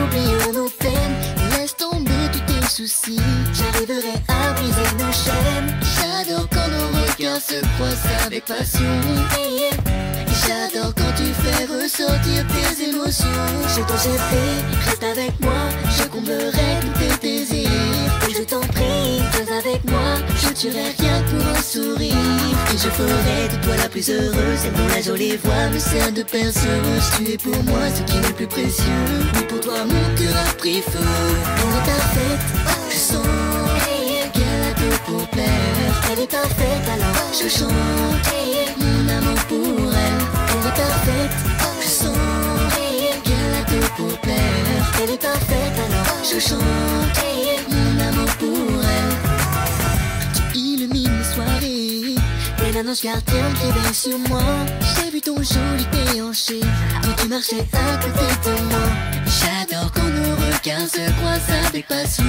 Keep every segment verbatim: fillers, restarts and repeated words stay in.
oublions nos peines, laisse tomber tous tes soucis. J'arriverai à briser nos chaînes. J'adore quand nos regards se croisent avec passion. Et j'adore quand tu fais ressortir tes émotions. Je t'en j'ai fait, reste avec moi, je comblerai tous tes désirs. Et je t'en prie, viens avec moi, je tuerai rien pour un sourire. Et je ferai de toi la plus heureuse, celle dont la jolie voix me sert de perceuse. Tu es pour moi ce qui est le plus précieux. Oui, pour toi mon cœur a pris feu. Elle est parfaite, je sens qu'elle a tout pour plaire. Elle est parfaite alors je chante mon amour pour elle. Elle est parfaite, je sens qu'elle a tout pour plaire. Elle est parfaite alors je chante mon amour pour elle. Tu illumines mes soirées, et l'annonce gardienne qui veille sur moi. J'ai vu ton joli déhanché quand tu marchais à côté de moi. J'adore quand nos regards se croisent avec passion.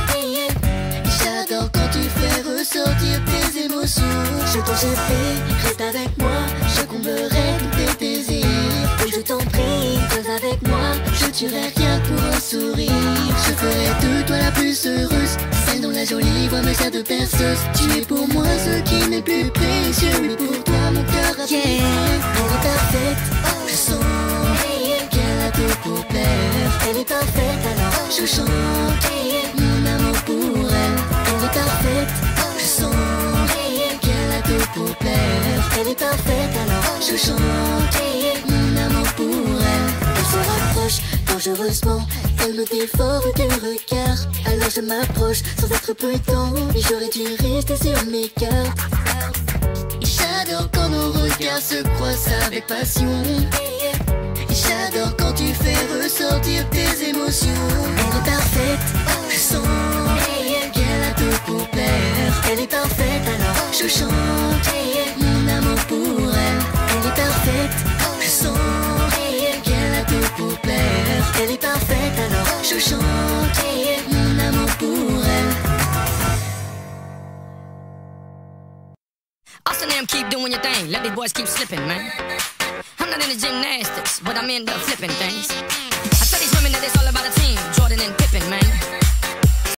J'adore quand tu fais ressortir tes émotions. Je t'en j'ai fait, reste avec moi, je comblerai tous tes désirs. Et je t'en prie, viens avec moi, je tuerai rien pour un sourire. Je ferai de toi la plus heureuse, celle dont la jolie voix me sert de perceuse. Tu es pour moi ce qui m'est plus précieux. Oui, pour toi mon cœur a yeah. Elle est parfaite, je sens qu'elle a tout pour plaire. Elle est parfaite alors je chante mon amour pour elle. Elle est parfaite, je sens qu'elle a tout pour plaire. Elle est parfaite alors je chante mon amour pour elle. Elle se rapproche dangereusement, elle me dévore du regard. Alors je m'approche sans être prudent, et j'aurais dû rester sur mes gardes. J'adore quand nos regards se croisent avec passion. J'adore quand tu fais ressortir tes émotions. Elle est parfaite, je sens qu'elle a tout pour plaire. Elle est parfaite alors je chante mon amour pour elle. Elle est parfaite, je sens qu'elle a tout pour plaire. Elle est parfaite alors je chante mon amour pour elle. Austin them keep doing your thing, let these boys keep slipping, man. I'm not into gymnastics, but I'm into flipping things. I tell these women that it's all about a